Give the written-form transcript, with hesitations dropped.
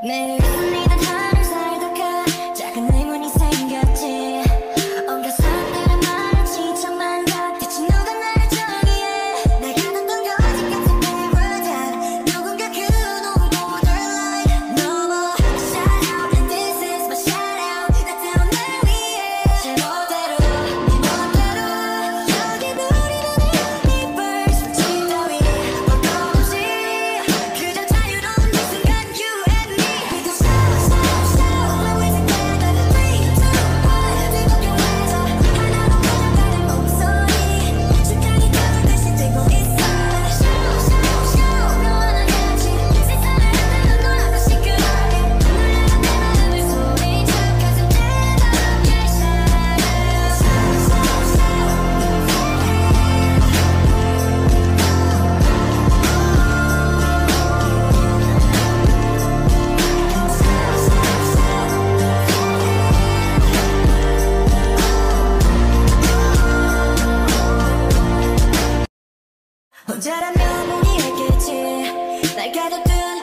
내 웃음이던 하루 살다가 작은 의문이 생겼지. 온갖 사람들의 말을 지쳐만다. 대체 누가 나를 저기해. 내가 던던 거짓 같은 패러다임. 누군가 그 누구보다 like 너무 shout out and this is my shout out. 나 태어날 위해 제멋대로 네 멋대로 여기 우리는 universe 지 따위 것도 없이 그저 자유로운 이 순간 you and me. We do shout when we together 3, 2, 1 뜨겁게 외쳐 하나로 가져가는 목소리 순간이 떠들듯이 뛰고 있어. Shout 너와 나 같이 세상을 흔들어 놔도 시끄럽게 놀라운 내 마음을 소리쳐 가슴 뜨겁게 shout. 혼자라면 무리했겠지. 날 가둬둔